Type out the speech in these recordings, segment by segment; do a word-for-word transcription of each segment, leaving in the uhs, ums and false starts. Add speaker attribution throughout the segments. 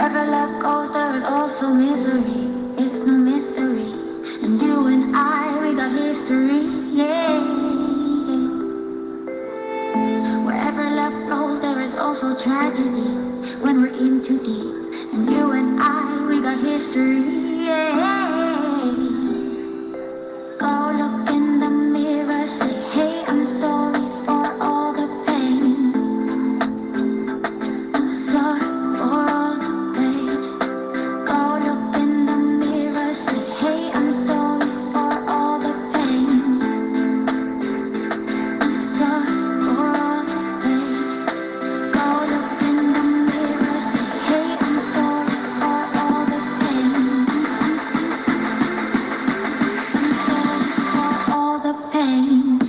Speaker 1: Wherever love goes, there is also misery. It's no mystery. And you and I, we got history. Yeah. Wherever love flows, there is also tragedy. When we're in too deep. And you and I, we got history. Yeah. Go look in the mirror, say, hey, I'm sorry for all the pain. I'm sorry for all the pain. Go look in the mirror, say, hey, I'm sorry for all the pain. I'm sorry for all the pain. Go look in the mirror, say, hey, I'm sorry for all the pain. I'm sorry for all the pain.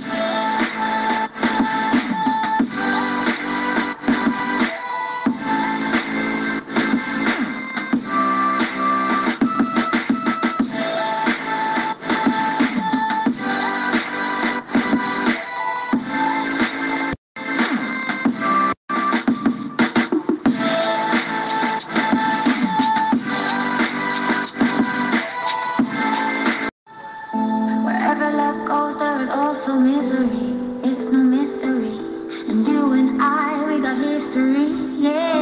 Speaker 1: Wherever love goes, there is also misery. It's no mystery. And you and I, we got history. Yeah.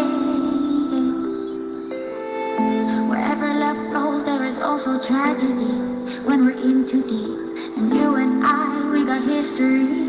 Speaker 1: Wherever love flows, there is also tragedy. When we're in too deep. And you and I, we got history.